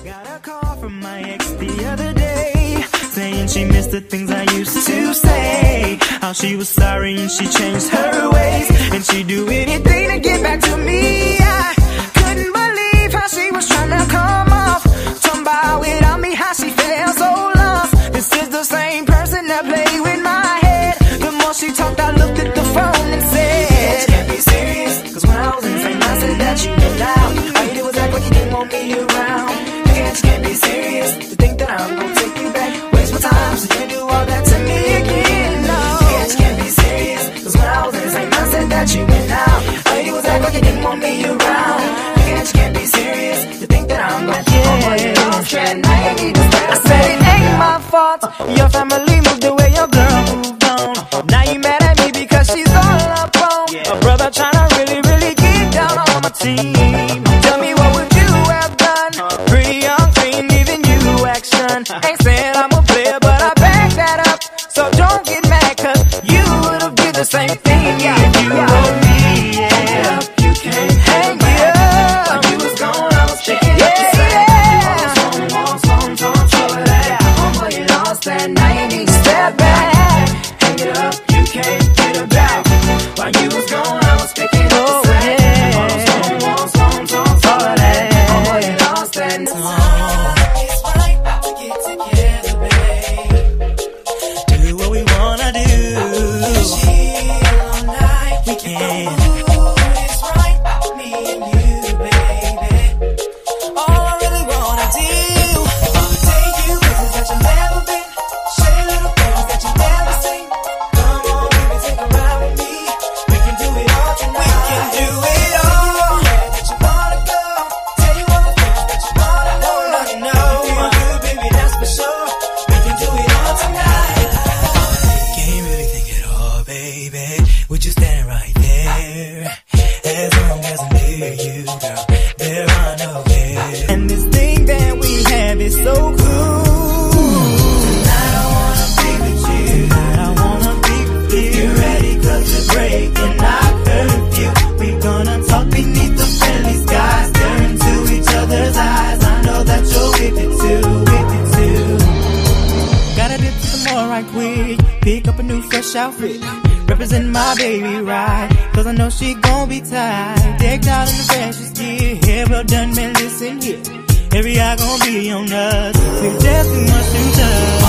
Got a call from my ex the other day, saying she missed the things I used to say. How she was sorry and she changed her ways, and she'd do anything to get back to me. I couldn't believe how she was trying to come off, talking about without me, how she felt so lost. This is the same person that played with my head. The more she talked, I looked at the phone and said, you can't be serious, cause when I was insane I said that you been out. All you did was act like you didn't want me around. You can't be serious to think that I'm gonna take you back. Waste my time so you can do all that to me again. No, you can't be serious, cause when I was insane I said that you been out. All you did was act like you didn't want me around. You can't be serious to think that I'm gonna I said it ain't my fault, your family moved away, your girl moved on. Now you mad at me because she's all up on a brother trying to really get down on my team. Tell me what would you have done? Pretty young queen giving you action. Ain't saying I'm a player, but I back that up. So don't get mad, cause you would've did the same thing if you were me. Yeah, you can't hang me up. While you was gone, I was checking up the same. And now you need to step back. Hang it up, you can't get it back. While you was gone, I was picking up the slack. All those songs, all of that. Oh boy, you lost that. It's right to get together, babe. Do what we wanna do. Chill all night, we can. It's right, me and you, baby. All I really wanna do, take you places that you never been. Outfit, represent my baby right, cause I know she gon' be tight. Decked out in the freshest gear, hair well done, man, listen here. Every eye gon' be on us, we're just too much to touch.